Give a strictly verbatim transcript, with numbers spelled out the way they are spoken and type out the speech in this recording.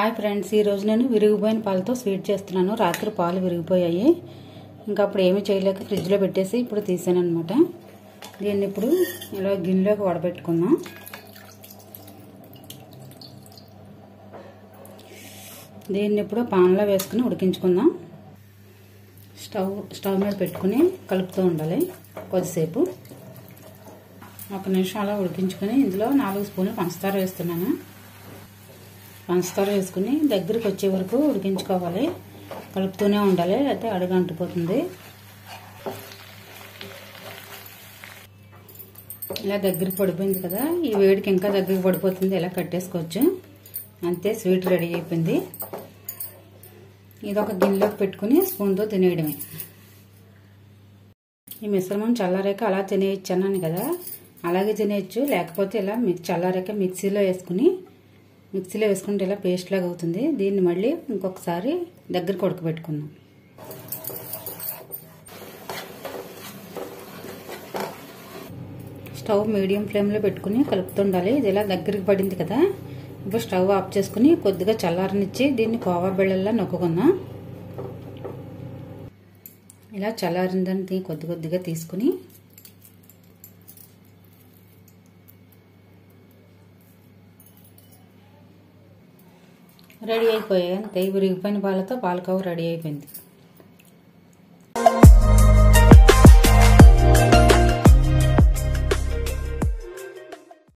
Hi friends, ఈ రోజు నేను విరిగిపోయిన పాలతో స్వీట్ చేస్తున్నాను. రాత్రి పాలు విరిగిపోయాయి, ఇంకా అప్పుడు ఏమీ చేయలేక ఫ్రిడ్జ్లో పెట్టేసి ఇప్పుడు తీసాను అనమాట. దీన్ని ఇప్పుడు ఇలా గిన్నెలోకి వడబెట్టుకుందాం. దీన్ని ఇప్పుడు పాన్లో వేసుకుని ఉడికించుకుందాం. స్టవ్ స్టవ్ మీద పెట్టుకుని కలుపుతూ ఉండాలి. కొద్దిసేపు ఒక నిమిషం అలా ఉడికించుకొని ఇందులో నాలుగు స్పూన్లు పంచదార వేస్తున్నాను. పంచదార వేసుకుని దగ్గరికి వచ్చే వరకు ఉడికించుకోవాలి. కలుపుతూనే ఉండాలి, అయితే అడుగు అంటుపోతుంది. ఇలా దగ్గరికి పడిపోయింది కదా, ఈ వేడికి ఇంకా దగ్గరికి పడిపోతుంది. ఇలా కట్టేసుకోవచ్చు. అంతే, స్వీట్ రెడీ అయిపోయింది. ఇది ఒక గిన్నెలోకి పెట్టుకుని స్పూన్తో తినేయడమే. ఈ మిశ్రమం చల్లారాక అలా తినేయచ్చు అన్నాను కదా, అలాగే తినేయచ్చు. లేకపోతే ఇలా మిక్స్ చల్లారాక మిక్సీలో వేసుకుని మిక్సీలో వేసుకుంటే ఇలా పేస్ట్ లాగా అవుతుంది. దీన్ని మళ్ళీ ఇంకొకసారి దగ్గరికి ఉడకబెట్టుకుందాం. స్టవ్ మీడియం ఫ్లేమ్లో పెట్టుకుని కలుపుతుండాలి. ఇది ఇలా దగ్గరికి పడింది కదా, ఇప్పుడు స్టవ్ ఆఫ్ చేసుకుని కొద్దిగా చల్లారనిచ్చి దీన్ని కోవా బిళ్ళల్లా నొక్కుకుందాం. ఇలా చల్లారిందని కొద్ది కొద్దిగా తీసుకుని రెడీ అయిపోయాయి. అంతే, విరిగిపోయిన పాలతో పాలకోవా రెడీ అయిపోయింది.